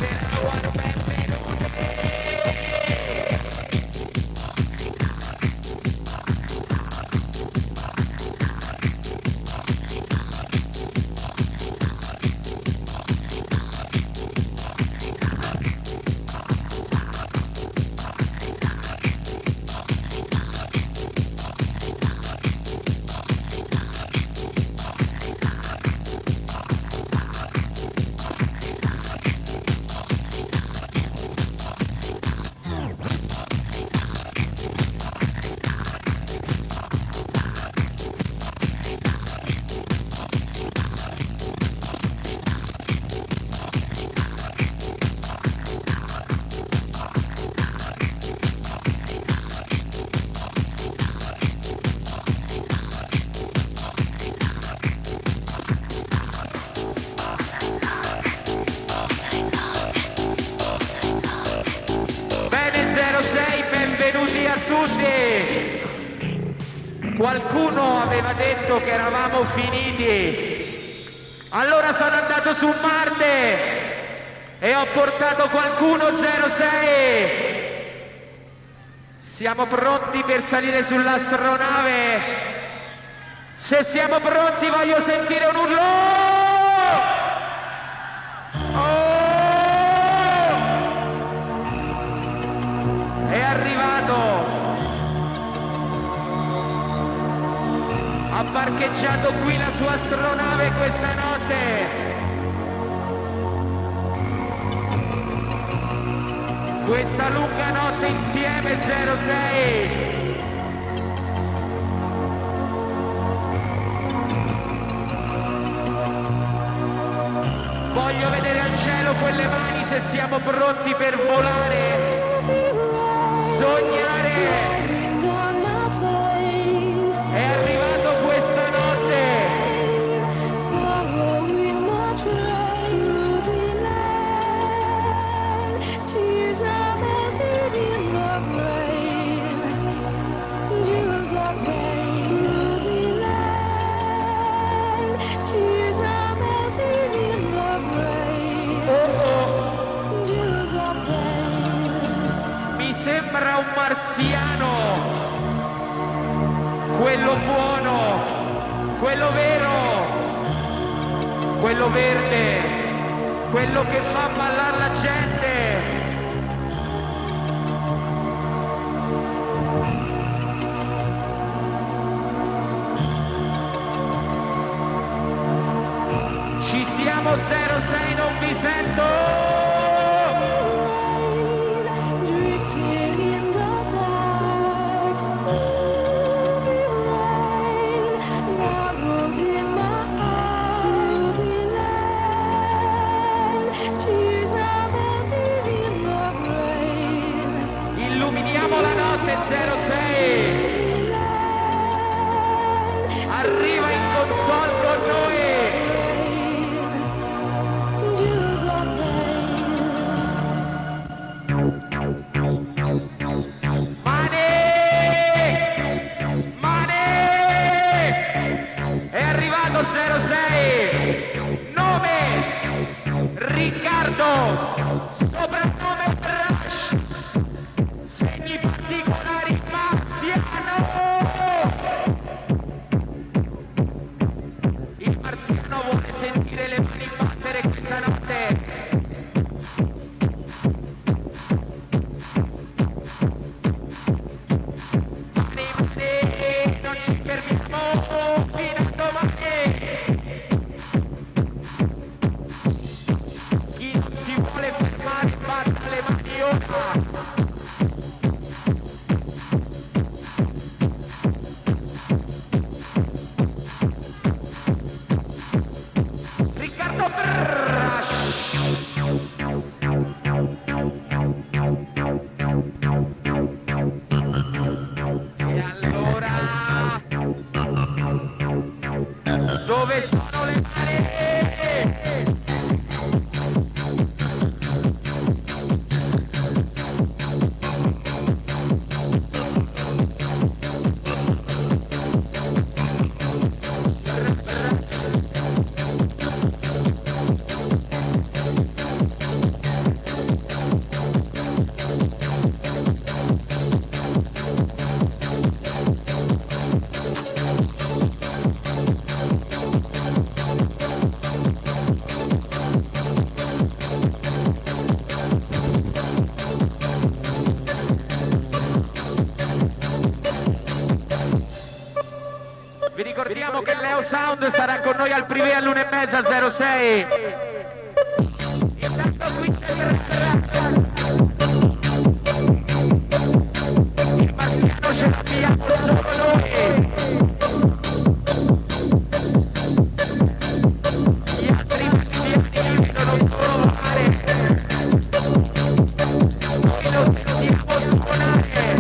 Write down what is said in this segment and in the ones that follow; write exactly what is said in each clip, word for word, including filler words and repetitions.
Qualcuno aveva detto che eravamo finiti, allora sono andato su Marte e ho portato qualcuno. Zero sei, siamo pronti per salire sull'astronave? Se siamo pronti voglio sentire un urlo. Oh! È arrivato, ha parcheggiato qui la sua astronave questa notte. Questa lunga notte insieme. Zero sei, voglio vedere al cielo quelle mani se siamo pronti per volare, sognare. È arrivato questa notte. Sembra un marziano, quello buono, quello vero, quello verde, quello che fa ballare la gente. Ci siamo. Zero sei, non vi sento. Illuminiamo la notte. Zero sei arriva in console con noi. Mane! Mane! È arrivato. Zero sei, nome Riccardo, soprannome Rush, segni particolari marziano. Il marziano vuole sentire le mani battere questa notte. Mani, mani, non ci fermiamo fino a domani. Chi non si vuole fermare batta le mani ora. Riccardo Brash. E allora dove sono le mani? Ricordiamo che Leo Sound sarà con noi al privé all'una e mezza zero sei. Intanto qui c'è il il marziano, ce l'abbiamo solo noi. Gli altri marziani vedono solo volare. Noi lo sentiamo suonare.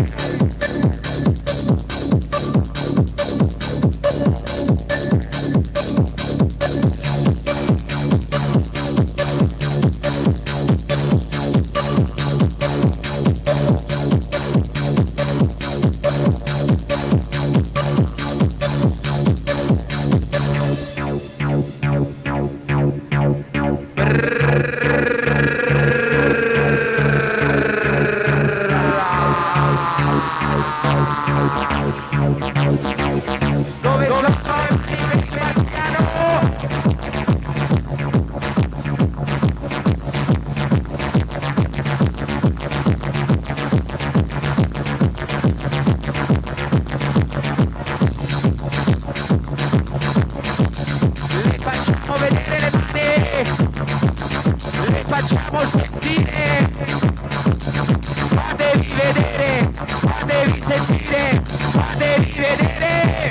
Dove sono il marziano? Le facciamo vedere le mani, le facciamo sentire, fatevi vedere, fatevi sentire, fatevi vedere.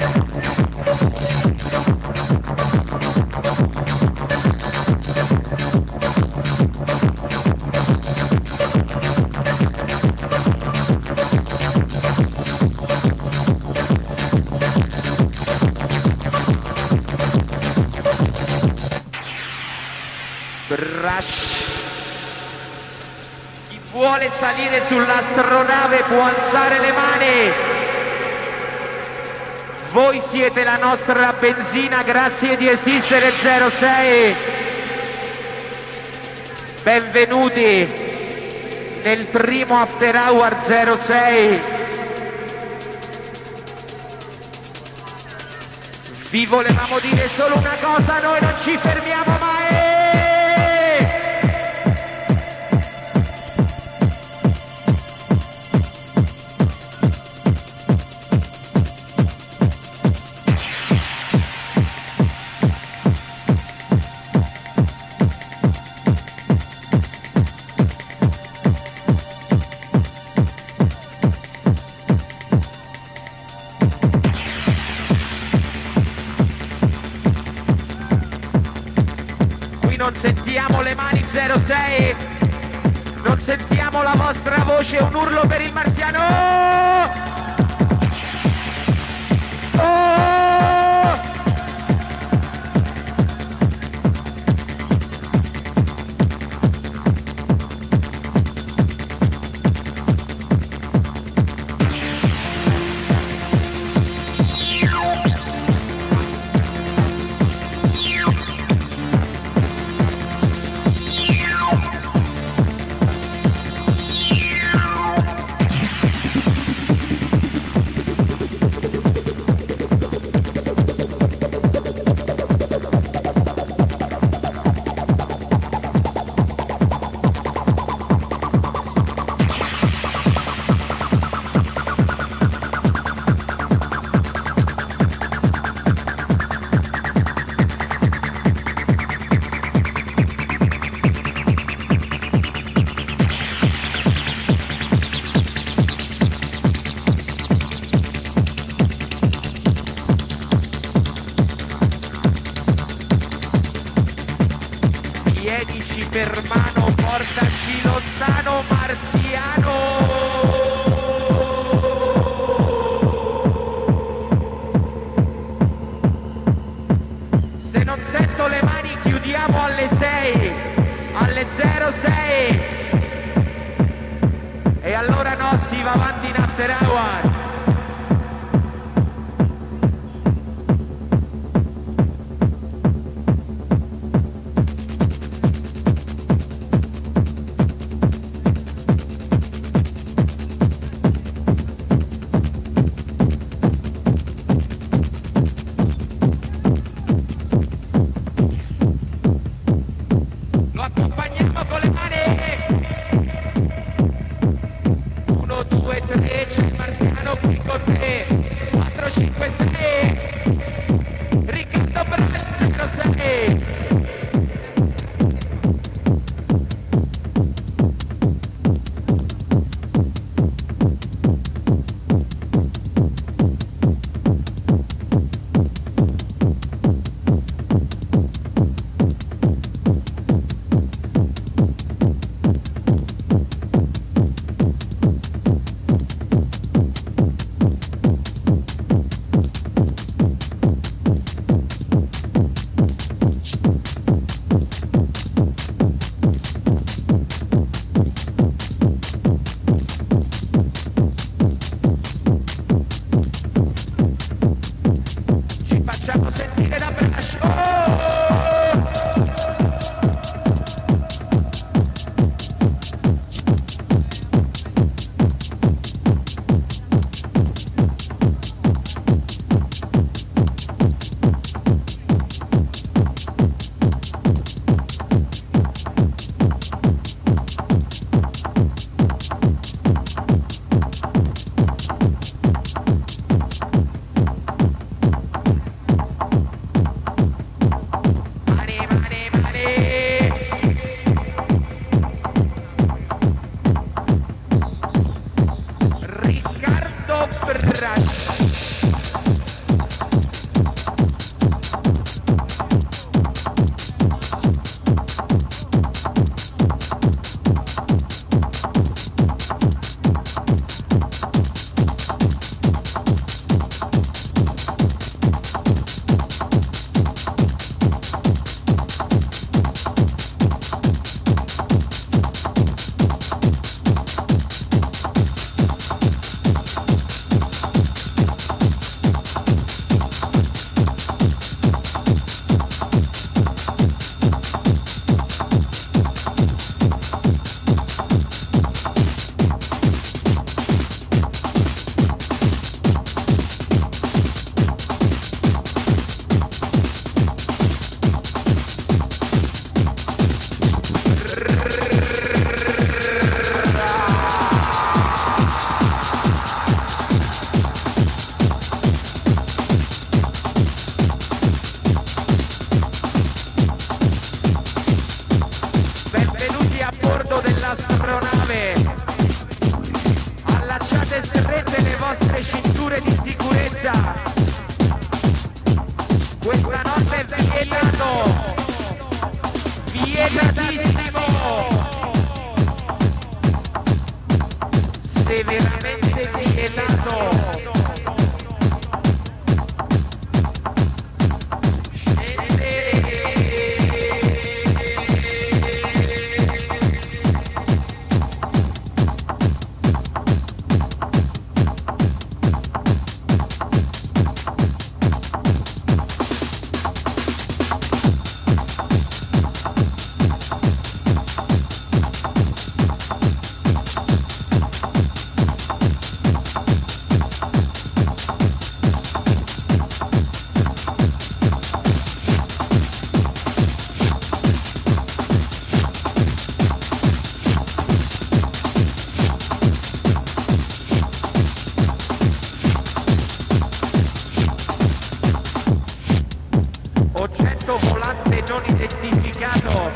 Brush. Chi vuole salire sull'astronave può alzare le mani. Voi siete la nostra benzina, grazie di esistere zero sei. Benvenuti nel primo After Hour zero sei. Vi volevamo dire solo una cosa, noi non ci fermiamo mai. Non sentiamo le mani zero sei, non sentiamo la vostra voce, un urlo per il marziano. Oh! Tienici per mano, portaci lontano, marziano. Se non sento le mani chiudiamo alle sei, alle zero sei. E allora no, si va avanti in After Hour. Accompagniamo con le mani. Uno, due, tre, c'è il marziano. bordo dell'astronave. Allacciate strette le vostre cinture di sicurezza. Questa notte è vietato, vietatissimo, severamente vietato. Oggetto volante non identificato.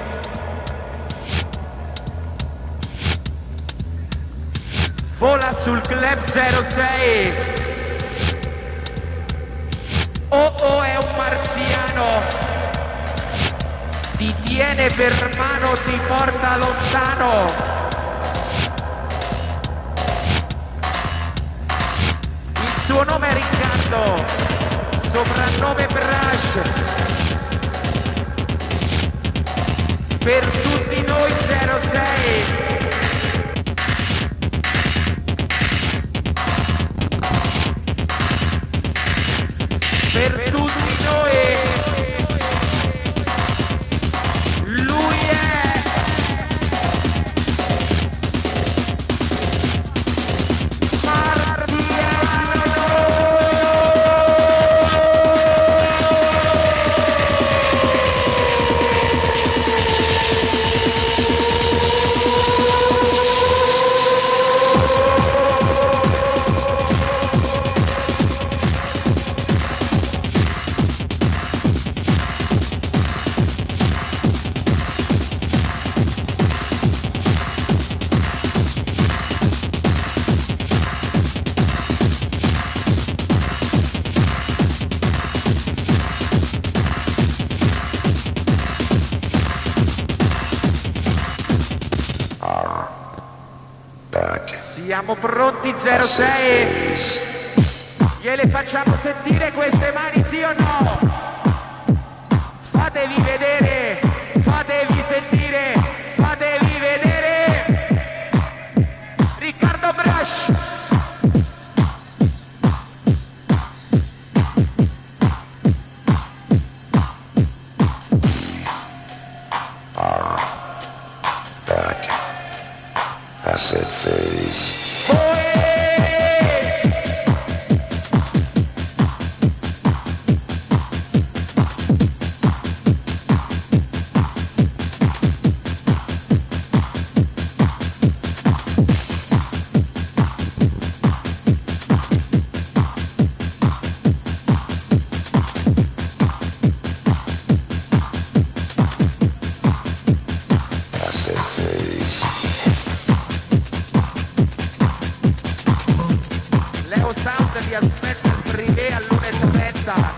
Vola sul club zero sei. Oh oh, è un marziano. Ti tiene per mano, ti porta lontano. Il suo nome è Riccardo, soprannome Brush. Per tutti noi zero sei. Per tutti noi lui è Siamo pronti zero sei. Gliele facciamo sentire queste mani, sì o no? Fatevi vedere, fatevi sentire, fatevi vedere. Riccardo Brush. Acid phase. Leo Sound vi aspetta il privé all'una e trenta.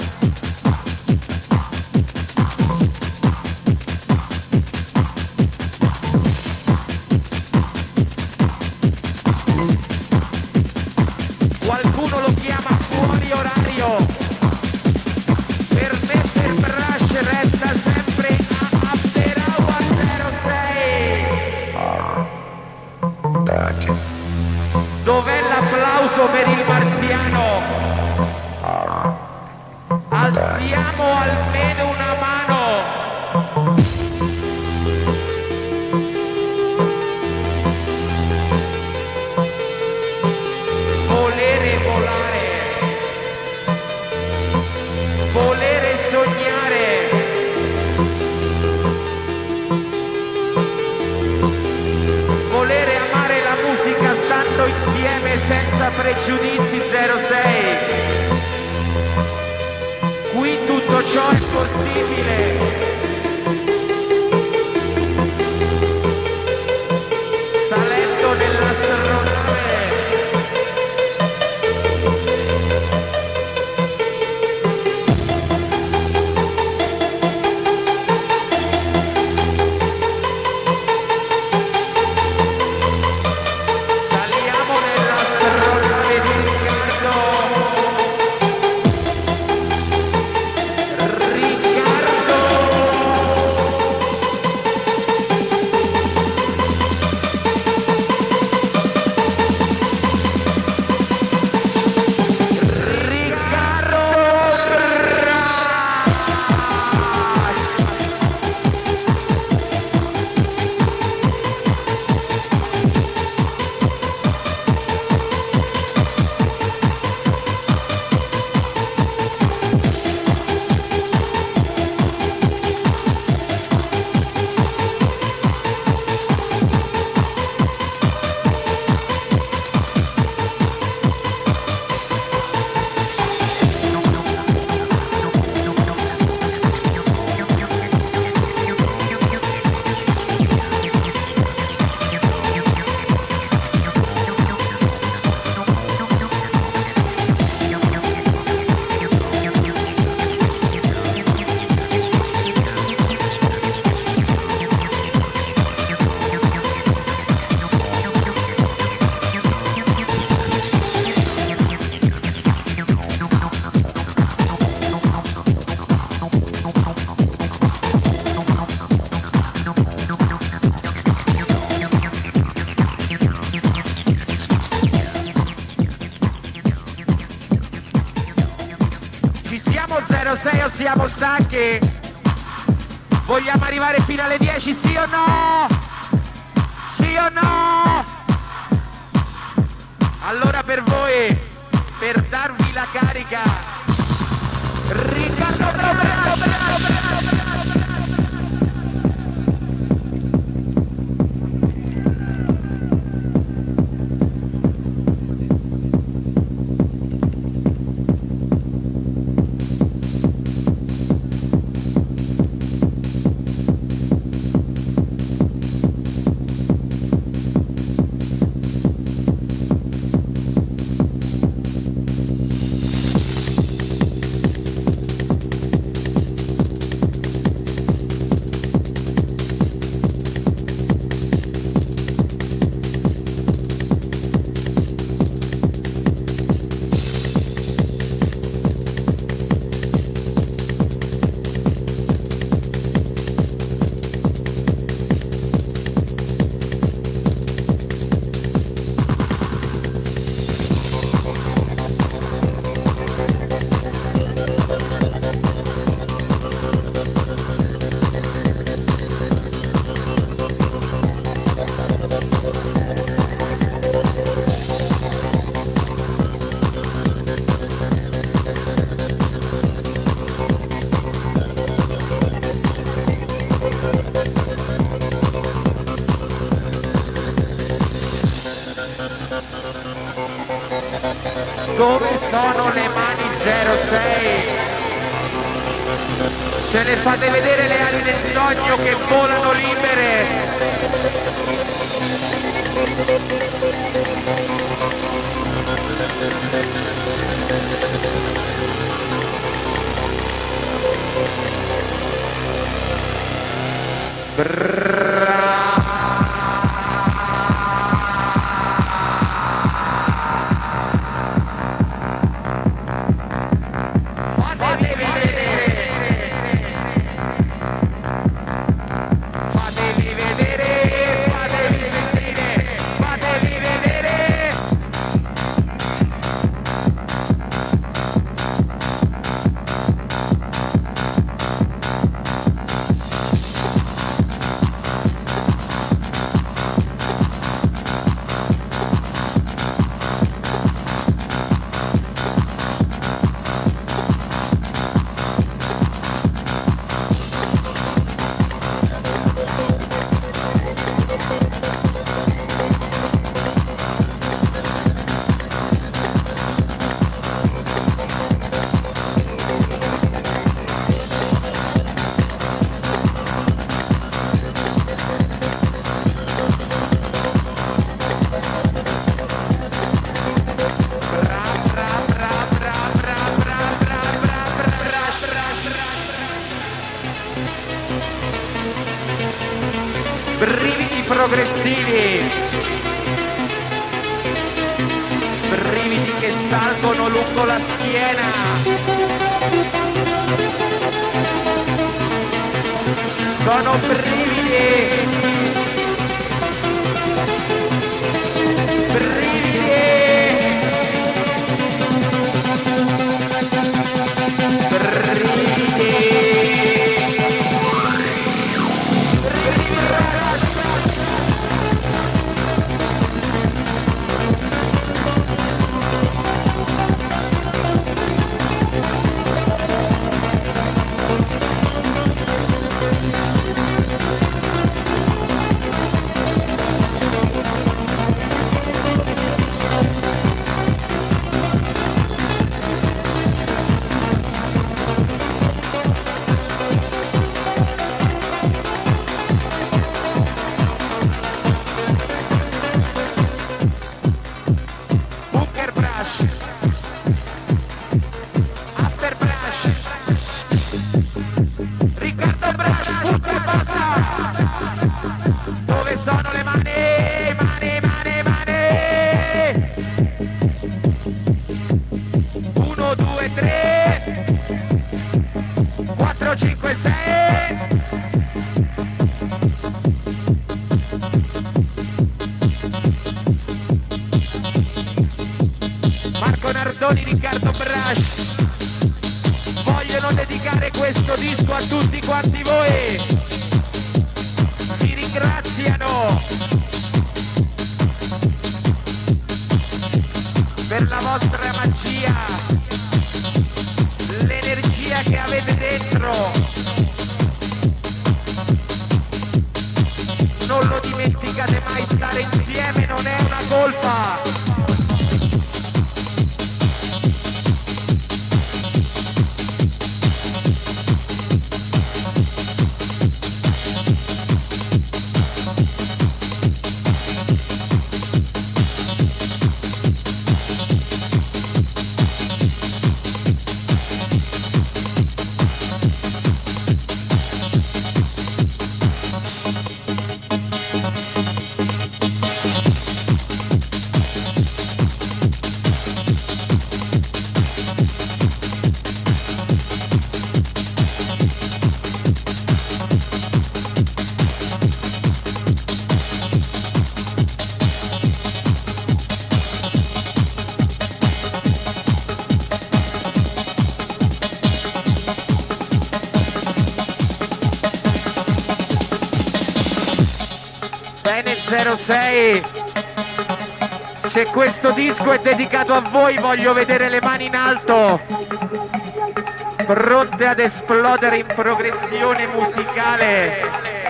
Qualcuno lo chiama fuori orario. Per me per Brush resta sempre a After Hour zero sei. Dov'è l'applauso per il marziano? Alziamo almeno una mano. Volere volare. Volere sognare. Volere amare la musica stando insieme senza pregiudizi zero sei. Qui tutto ciò è possibile. zero sei o siamo stanchi? Vogliamo arrivare fino alle dieci, sì o no? Sì o no? Allora per voi, per darvi la carica, Riccardo Brash! Dove sono le mani zero sei? Ce ne fate vedere le ali del sogno che volano libere. Brrrr. Brividi progressivi, brividi che salgono lungo la schiena, sono brividi, brividi, brividi. Dove sono le mani? Mani, mani, mani! uno, due, tre, quattro, cinque, sei! Marco Nardoni, Riccardo Brash vogliono dedicare questo disco a tutti quanti voi. Vi ringraziano per la vostra magia, l'energia che avete dentro. Non lo dimenticate mai, stare insieme non è una colpa. zero sei, se questo disco è dedicato a voi voglio vedere le mani in alto, pronte ad esplodere in progressione musicale.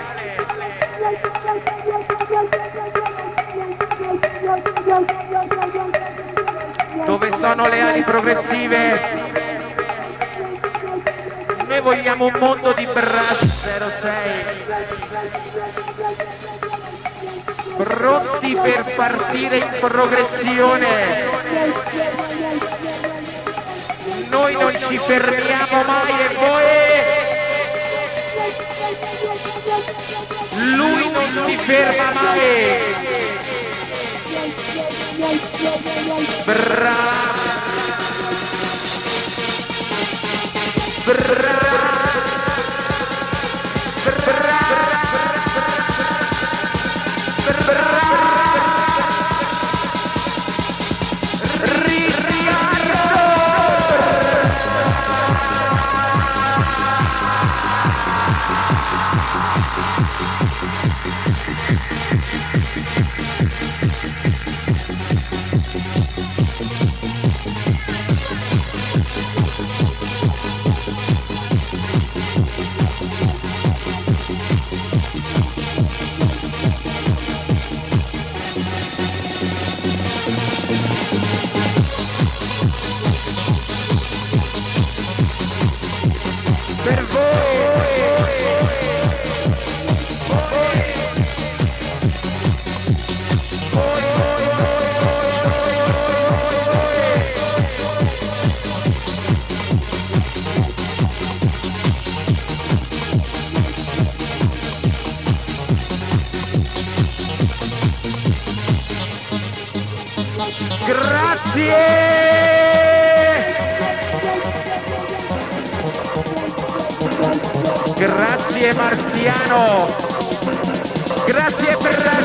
Dove sono le ali progressive? Noi vogliamo un mondo di brass. zero sei, pronti per partire in progressione. Noi non ci fermiamo mai e voi? Lui non si ferma mai. Bravo. Bravo. Per grazie! Grazie Marziano, grazie per la...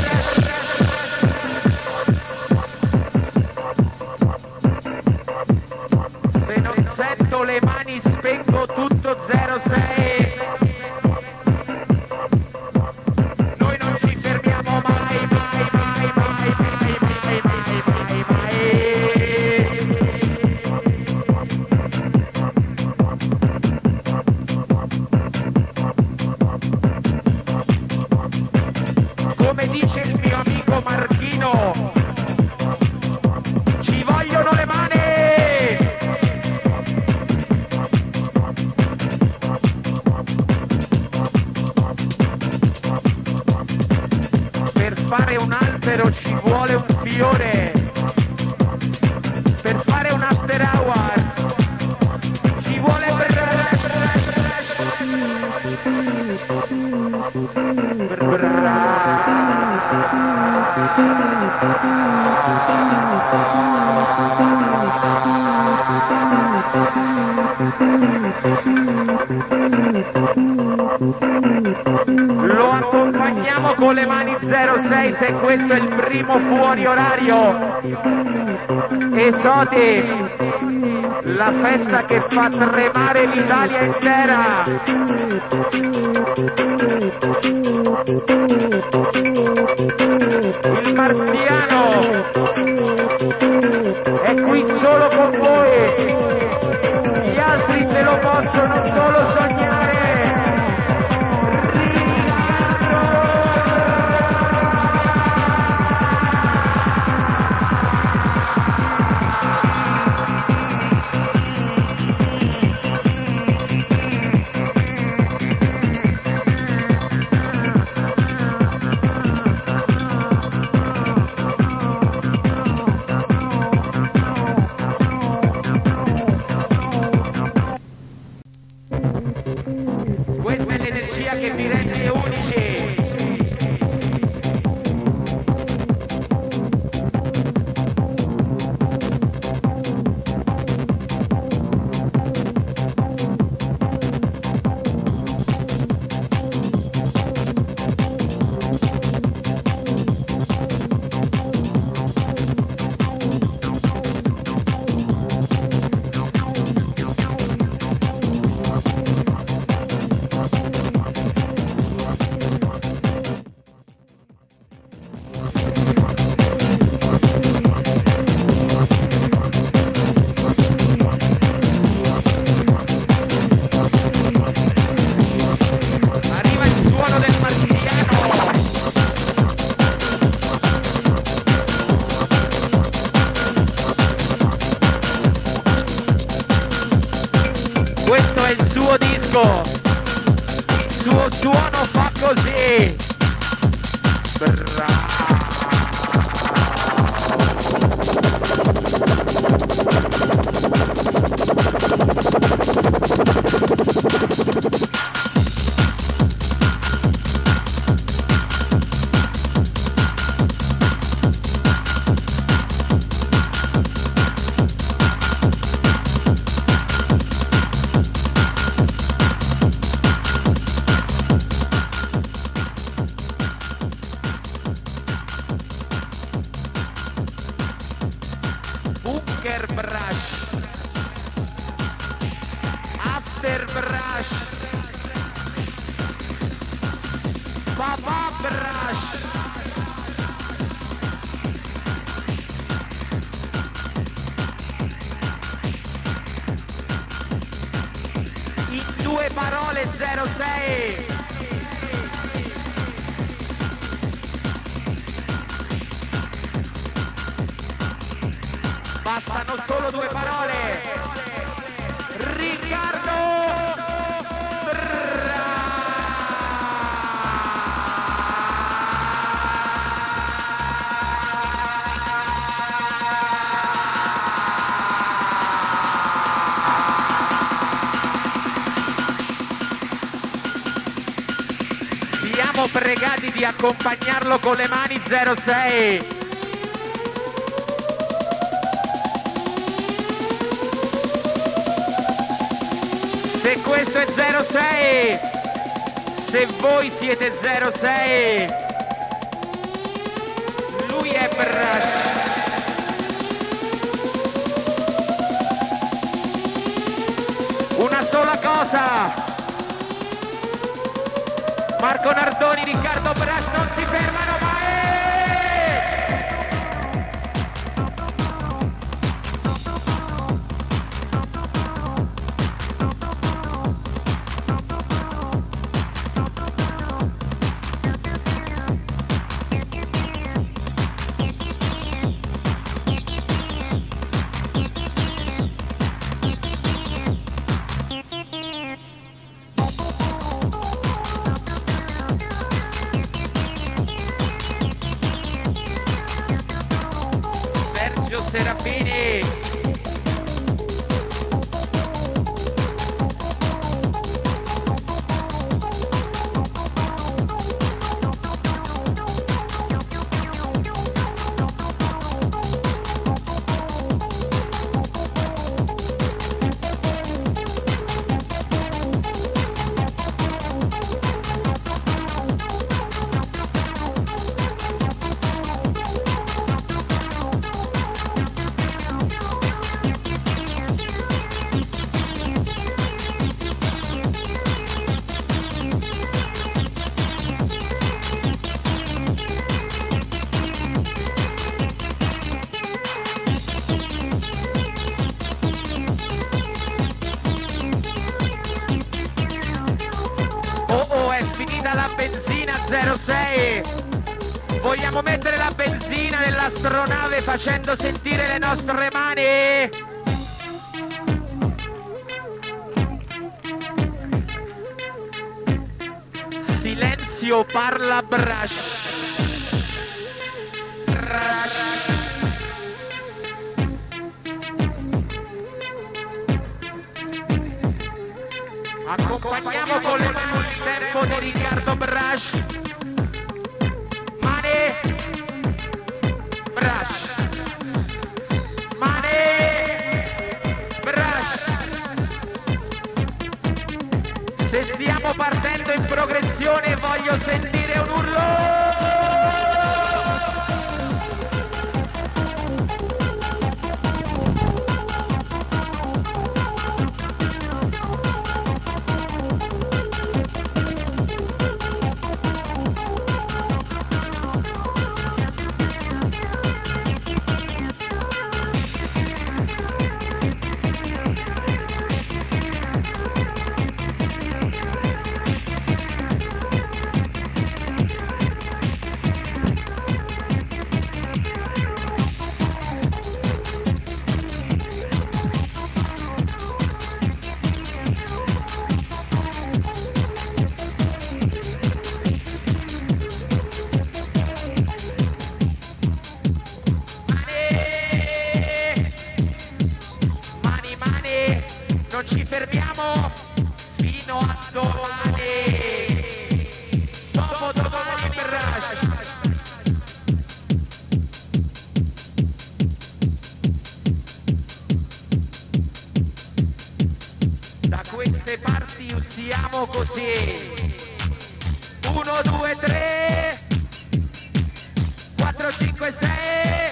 Se non sento le mani spengo tutto. Zero sei, noi non ci fermiamo mai, mai, mai, mai, mai, mai, mai, mai, mai. Come dice il mio amico Marchino, ci vogliono le mani! Per fare un albero ci vuole un fiore, per fare un after hour ci vuole... Lo accompagniamo con le mani. Zero sei, se questo è il primo fuori orario. Esoti. La festa che fa tremare l'Italia intera. Il marziano è qui solo con voi. Gli altri se lo possono solo sognare. Questa è l'energia che vi rende unici. Questo è il suo disco, il suo suono fa così. Bravo. Bunker brush, after brush, papà brush, in due parole zero sei. Bastano solo due parole. Riccardo Bra. Siamo pregati di accompagnarlo con le mani zero sei. Se questo è zero sei, se voi siete zero sei, lui è Brush. Una sola cosa, Marco Nardoni, Riccardo Brush non si fermano mai. Serafini. la benzina zero sei. Vogliamo mettere la benzina nell'astronave facendo sentire le nostre mani? Silenzio, parla Brush. Brush. Accompagniamo con le mani il tempo di Riccardo Brush. Mani. Brush. Mani. Brush. Se stiamo partendo in progressione voglio sentire un urlo. Non ci fermiamo fino a domani. Dopo domani Brush. Da queste parti usiamo così. Uno, due, tre, quattro, cinque, sei.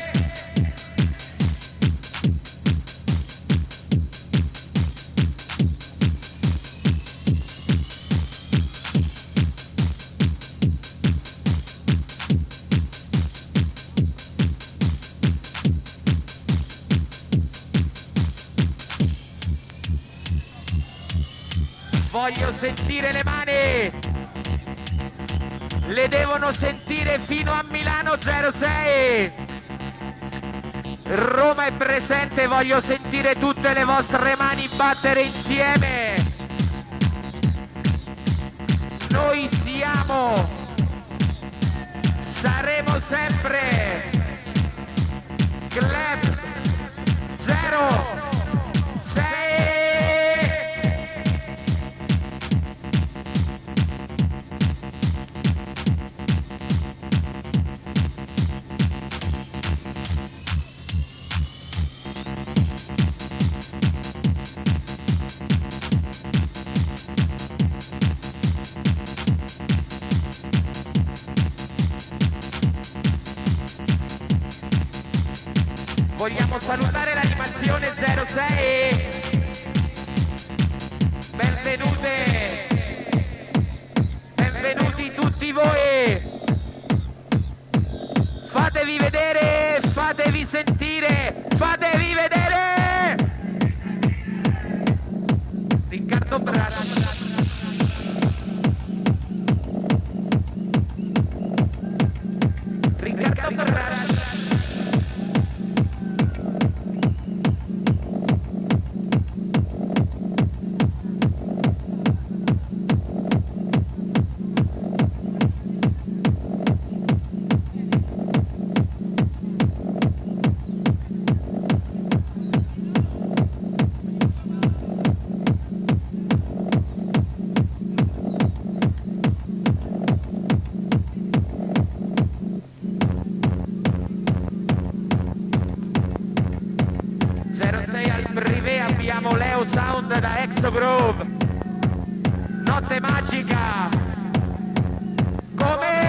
Voglio sentire le mani, le devono sentire fino a Milano zero sei. Roma è presente, voglio sentire tutte le vostre mani battere insieme. Noi siamo, saremo sempre Club zero sei. Vogliamo salutare l'animazione zero sei. Benvenute, benvenuti tutti voi. Fatevi vedere, fatevi sentire, fatevi vedere. Riccardo Brush. Riccardo Brush. Abbiamo Leo Sound da Exo Groove. Notte magica. Come?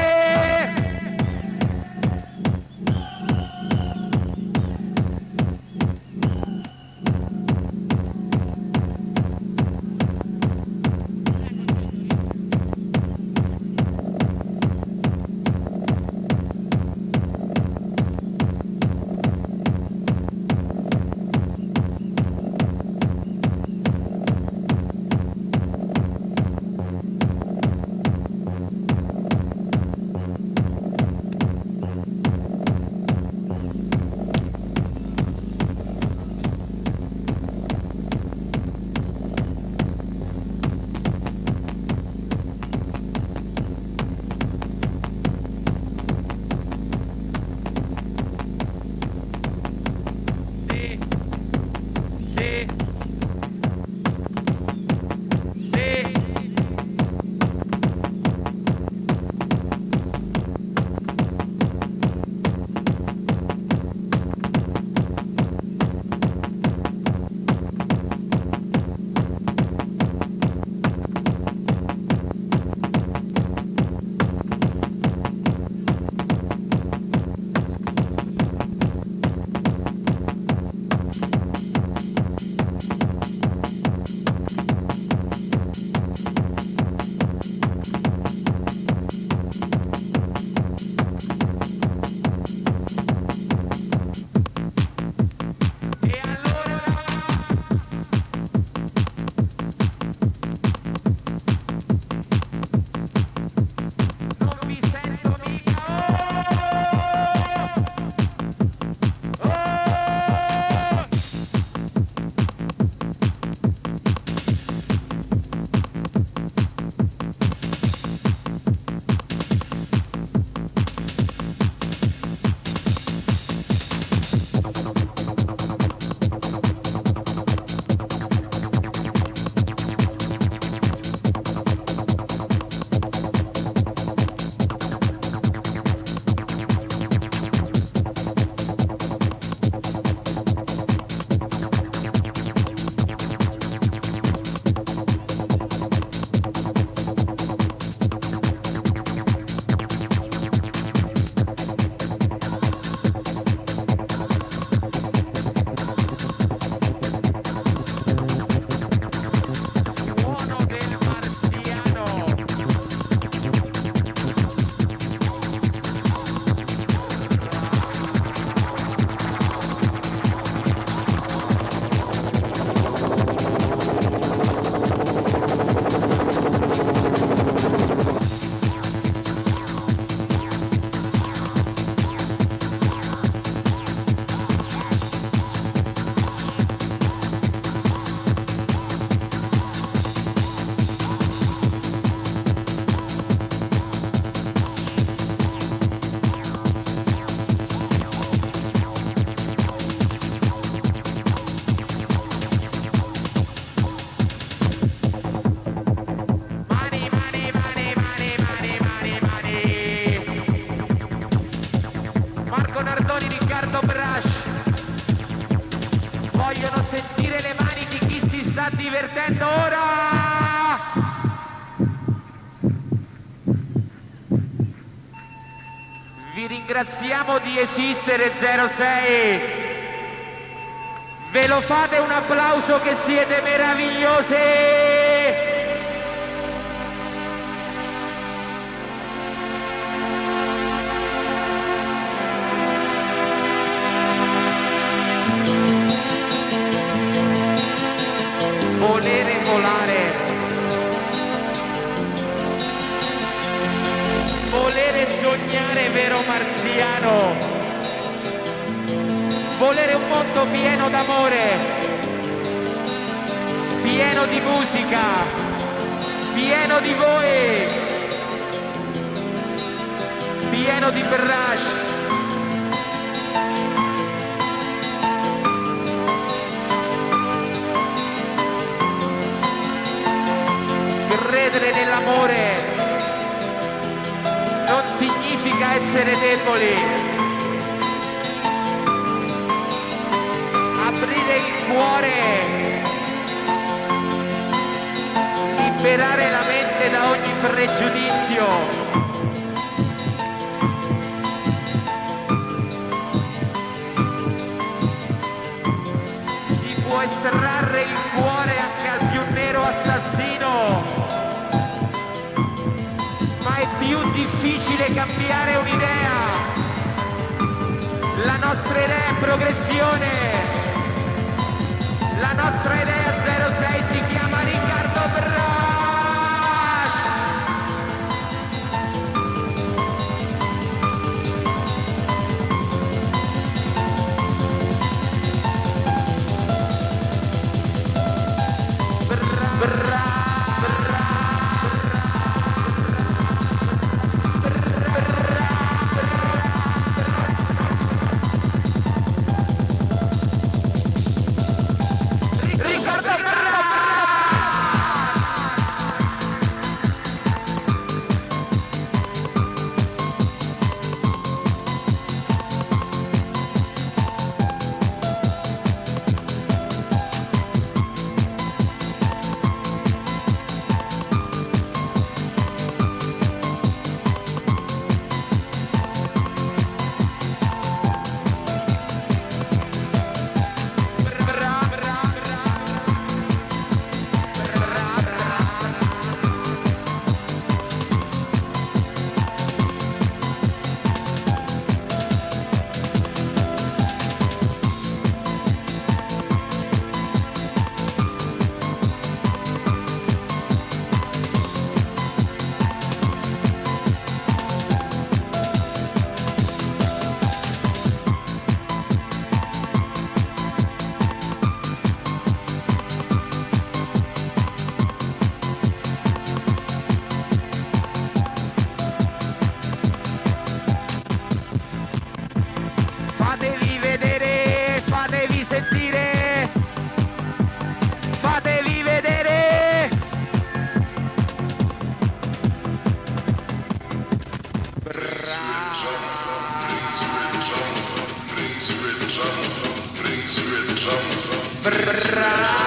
Riccardo Brash. Vogliono sentire le mani di chi si sta divertendo ora. Vi ringraziamo di esistere zero sei. Ve lo fate un applauso che siete meravigliosi. Volere volare, volere sognare, vero marziano, volere un mondo pieno d'amore, pieno di musica, pieno di voi, pieno di Brash. Credere nell'amore non significa essere deboli. Aprire il cuore, liberare la mente da ogni pregiudizio. Si può estrarre il cuore anche al più nero assassino. Ma è più difficile cambiare un'idea. La nostra idea è progressione. La nostra idea zero sei si chiama Riccardo Brash. Bra, bra. Fatevi vedere, fatevi sentire, fatevi vedere. Bra. Bra.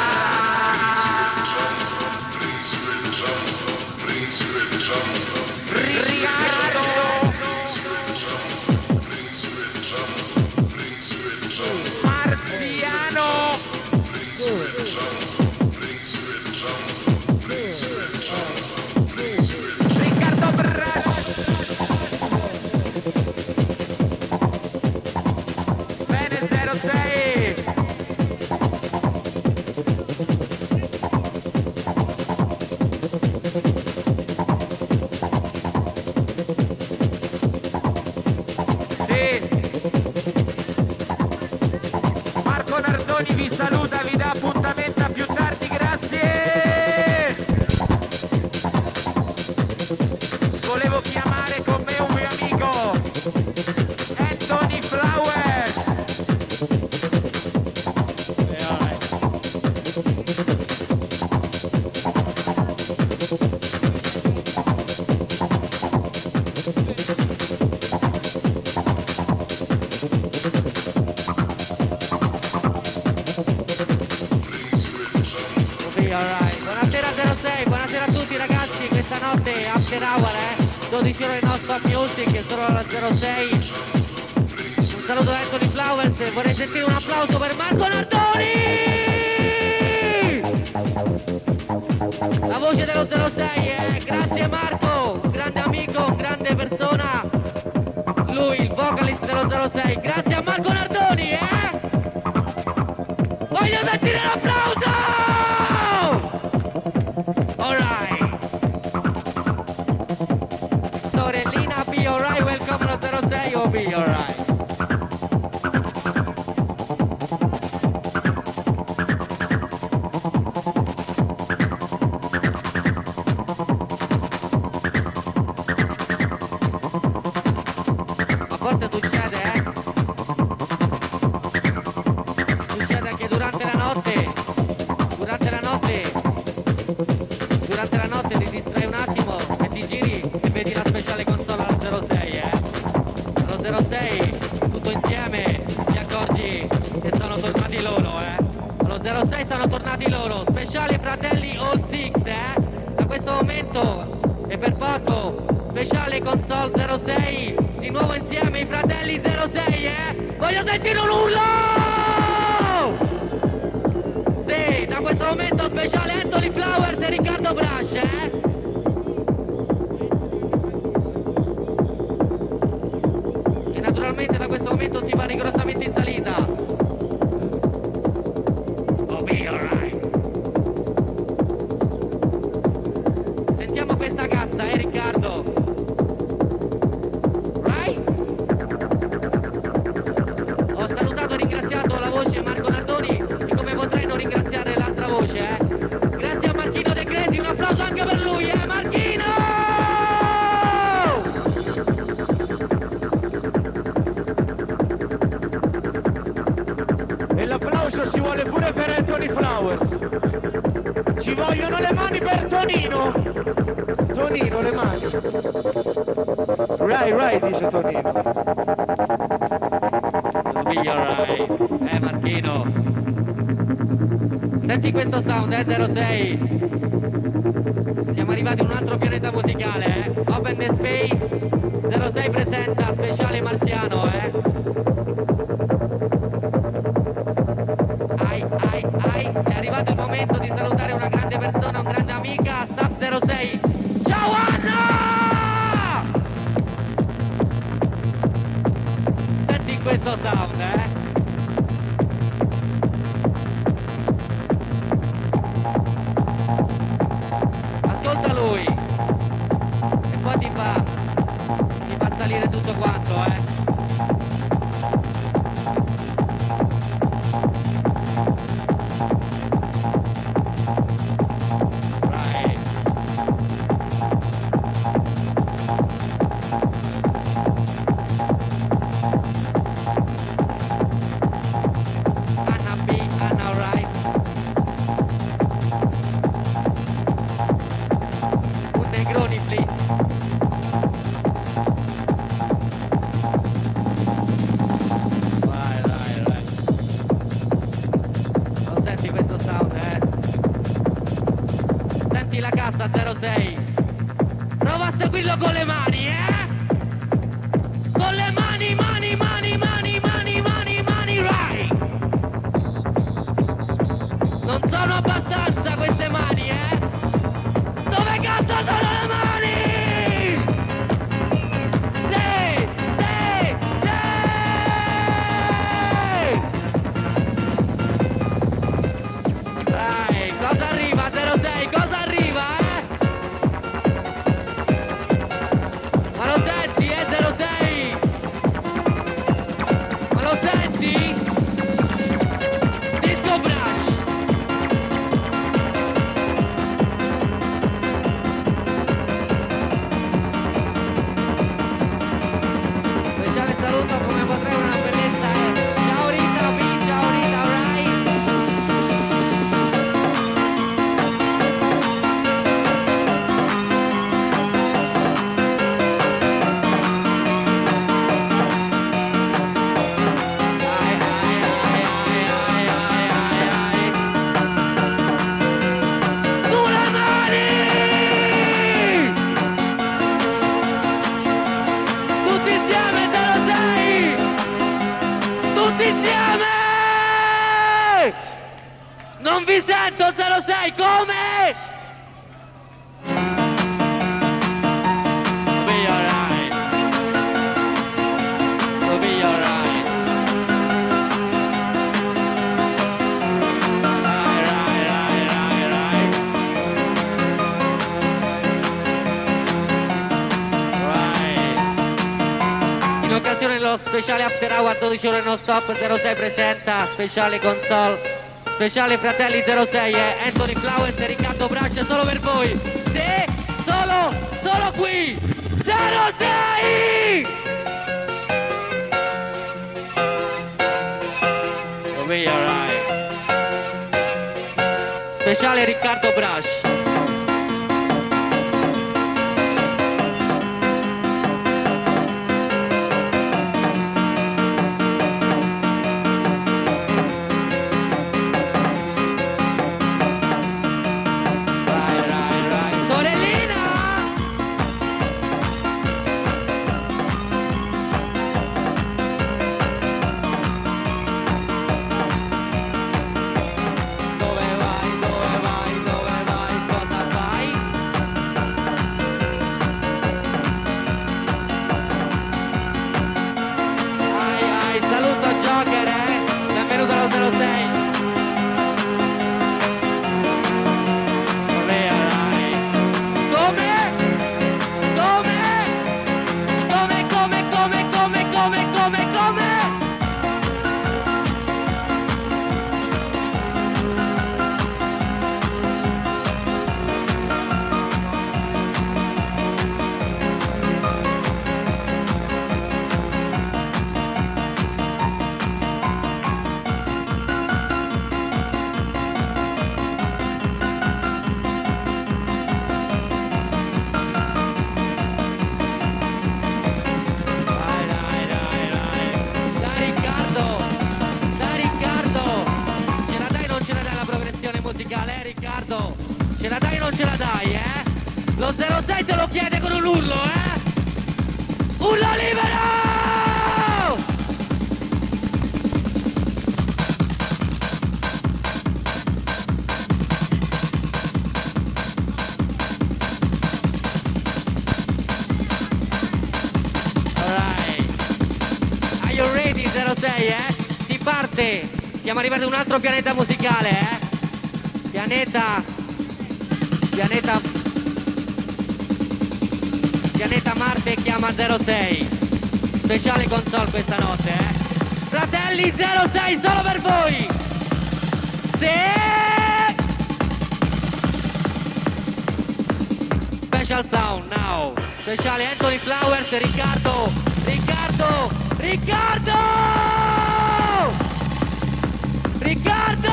Vi saluta, vi dà appuntamento a più tardi, grazie. Volevo chiamare con me un mio amico, Anthony Flowers. Eh, stanotte after hour, eh? dodici ore non stop music, e solo alla zero sei. Un saluto da Anthony Flowers, vorrei sentire un applauso per Marco Nardoni! La voce dello zero sei, eh? Grazie Marco, grande amico, grande persona. Lui, il vocalist dello zero sei, grazie a Marco Nardoni, eh? Voglio sentire l'applauso! Alright. Sorellina, be alright, welcome allo zero sei, oh be alright. A volte succede, eh? Succede anche durante la notte. Durante la notte. Durante la notte ti distrai un attimo e ti giri e vedi la speciale console allo zero sei, eh? Allo zero sei, tutto insieme, ti accorgi che sono tornati loro, eh? Allo zero sei sono tornati loro, speciale fratelli All Six, eh? Da questo momento e per poco, speciale console zero sei, di nuovo insieme i fratelli zero sei, eh? Voglio sentire un urlo! Sì, da questo momento speciale Anthony Flowers e Riccardo Brash, eh? E naturalmente da questo momento si va rigorosamente in salita. Oh, be alright. Sentiamo questa cassa, eh Riccardo? Right? Ho salutato e ringraziato la voce Marco Nardoni, e come potrei non ringraziare l'altra voce, eh? Grazie a Marchino De Cresi, un applauso anche per lui, eh Marchino! E l'applauso si vuole pure per Anthony Flowers. Ci vogliono le mani per Tonino. Tonino, le mani. Right, right, dice Tonino. Be alright, eh Marchino. Senti questo sound, eh zero sei. Siamo arrivati in un altro pianeta musicale, eh. Open the Space zero sei presenta speciale marziano, eh. Ai ai ai, è arrivato il momento di salutare una grande persona, una grande amica, Staff zero sei. Ciao Anna! Senti questo sound, eh. Ascolta lui e poi ti fa ti fa salire tutto quanto, eh. Right. Anna B, Anna right. Un Negroni please. Vai, vai, vai. Lo senti questo sound, eh? Senti la cassa zero sei. Prova a seguirlo con le mani, eh? Con le mani, mani, mani, mani, mani, mani, mani, right. Non sono abbastanza queste mani, eh? Dove cazzo sono le mani? Sì, sì, sì! Dai, cosa arriva zero sei? Cosa arriva, eh? insieme! Non vi sento, zero sei, come? Be alright. We'll be alright. Right, right, right, right, right. Right. In occasione dello speciale After Hour dodici ore non stop, zero sei presenta speciale console. Speciale Fratelli zero sei e Anthony Flowers e Riccardo Braccia solo per voi. Sì, solo, solo qui. zero sei! We'll be alright. Speciale Riccardo Braccia. Ce la dai o non ce la dai, eh? Lo zero sei te lo chiede con un urlo, eh? Urlo libero! Alright. Are you ready, zero sei, eh? Si parte! Siamo arrivati ad un altro pianeta musicale, eh? Pianeta... Pianeta... Pianeta Marte chiama zero sei. Speciale console questa notte, eh? Fratelli zero sei solo per voi! Sì! Special sound now! Speciale Anthony Flowers e Riccardo! Riccardo! Riccardo! Riccardo!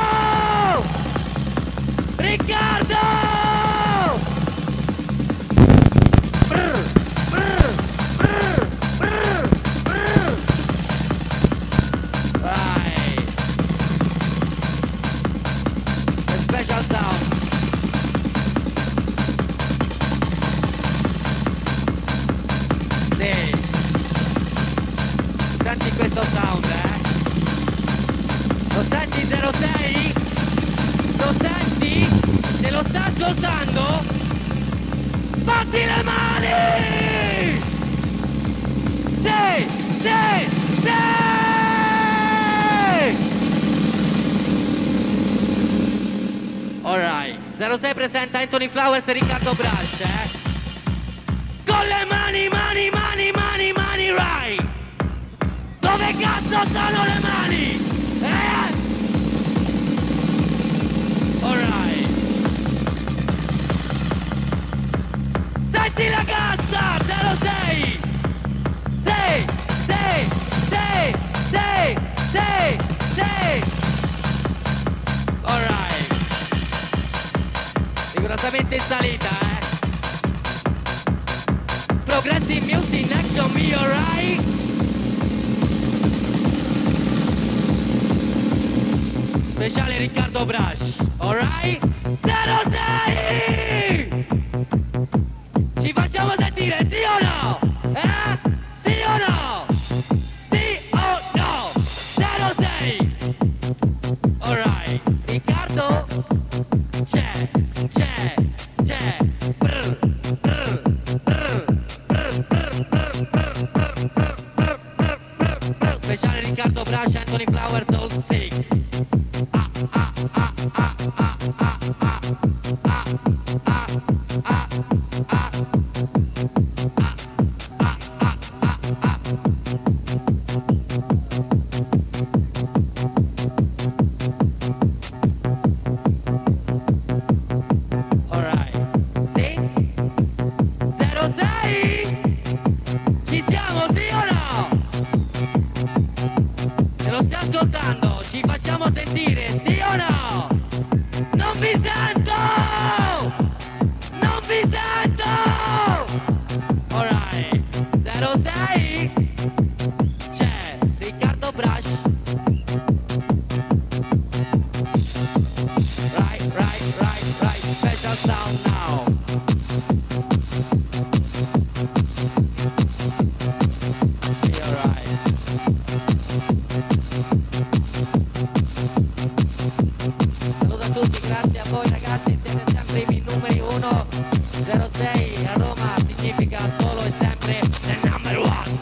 Riccardo! Brr, brr, brr, brr, brr. Right. A special sound. Sì. Senti questo sound, eh? Lo senti zero sei? Lo senti? Se lo sta ascoltando? Batti le mani! Sì! Sì! Sì! Alright, zero sei presenta Anthony Flowers e Riccardo Brash, eh? Con le mani, mani, mani, mani, mani, right! Dove cazzo sono le mani? Eh? Alright. Senti la cazza! zero sei! sei! sei! sei! sei! sei! sei! Alright. Rigorosamente in salita, eh? Progressive music next to me, alright? Speciale Riccardo Brash, alright? zero sei! Ci facciamo sentire, sì o no? Eh? Sì o no? Sì o no? zero Alright, Riccardo, c'è, c'è, c'è, brr, brr, brr, brr, brr, brr, brr, brr, brr, brr, brr, brr. Speciale Riccardo Brash, Anthony Flowers, All Six. Ah, ah, ah, ah, ah, ah, ah, ah, ah, ah, ah. Ascoltando, ci facciamo sentire, sì o no? Non vi sento! Non vi sento! Alright, zero sei, c'è Riccardo Brash. Right, right, right, right, special sound now. Sì, alright. Saluto a tutti, grazie a voi ragazzi, siete sempre i numeri uno. Zero sei a Roma significa solo e sempre the number one.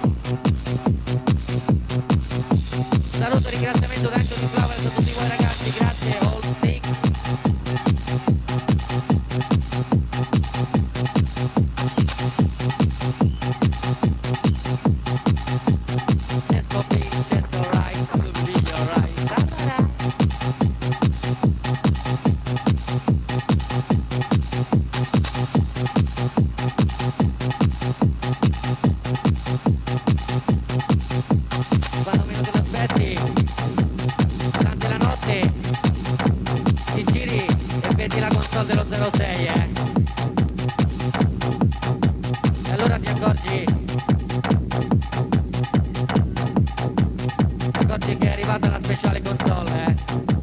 Saluto e ringraziamento da Anthony Flowers a tutti voi ragazzi, grazie, all six. Just copy, just alright, will be alright. Quando meno te lo aspetti, durante la notte ti giri e vedi la console dello zero sei, eh. E allora ti accorgi ti accorgi che è arrivata la speciale console, eh.